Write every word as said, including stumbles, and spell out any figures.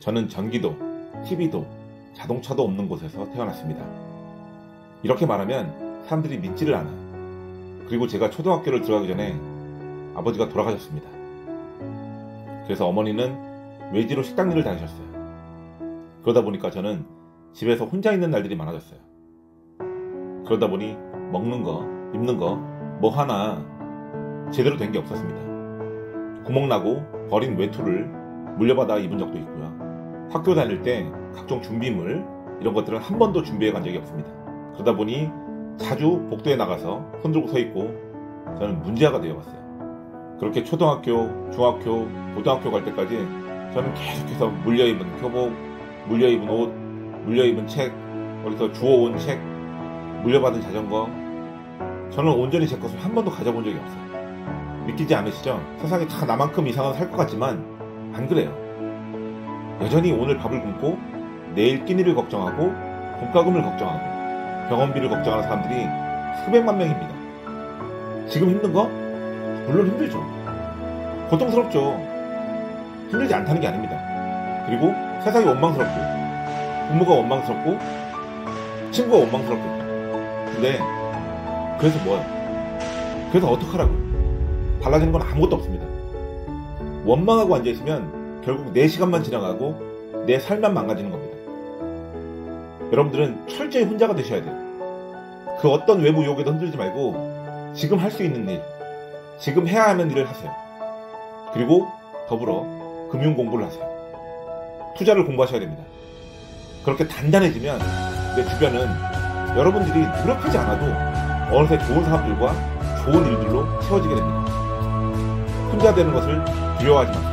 저는 전기도, 티비도, 자동차도 없는 곳에서 태어났습니다. 이렇게 말하면 사람들이 믿지를 않아요. 그리고 제가 초등학교를 들어가기 전에 아버지가 돌아가셨습니다. 그래서 어머니는 외지로 식당 일을 다니셨어요. 그러다 보니까 저는 집에서 혼자 있는 날들이 많아졌어요. 그러다 보니 먹는 거, 입는 거 뭐 하나 제대로 된 게 없었습니다. 구멍나고 버린 외투를 물려받아 입은 적도 있고요. 학교 다닐 때 각종 준비물 이런 것들은 한 번도 준비해 간 적이 없습니다. 그러다 보니 자주 복도에 나가서 손들고 서 있고 저는 문제아가 되어갔어요. 그렇게 초등학교, 중학교, 고등학교 갈 때까지 저는 계속해서 물려입은 교복, 물려입은 옷, 물려입은 책, 어디서 주워온 책, 물려받은 자전거, 저는 온전히 제 것을 한 번도 가져본 적이 없어요. 믿기지 않으시죠? 세상에 다 나만큼 이상은 살 것 같지만 안 그래요. 여전히 오늘 밥을 굶고 내일 끼니를 걱정하고 돈가금을 걱정하고 병원비를 걱정하는 사람들이 수백만 명입니다. 지금 힘든 거? 물론 힘들죠. 고통스럽죠. 힘들지 않다는 게 아닙니다. 그리고 세상이 원망스럽고 부모가 원망스럽고 친구가 원망스럽고 근데 그래서 뭐예요? 그래서 어떡하라고요? 달라지는 건 아무것도 없습니다. 원망하고 앉아있으면 결국 내 시간만 지나가고 내 삶만 망가지는 겁니다. 여러분들은 철저히 혼자가 되셔야 돼요. 그 어떤 외부 유혹에도 흔들리지 말고 지금 할 수 있는 일, 지금 해야 하는 일을 하세요. 그리고 더불어 금융 공부를 하세요. 투자를 공부하셔야 됩니다. 그렇게 단단해지면 내 주변은 여러분들이 노력하지 않아도 어느새 좋은 사람들과 좋은 일들로 채워지게 됩니다. 혼자 되는 것을 두려워하지 마세요.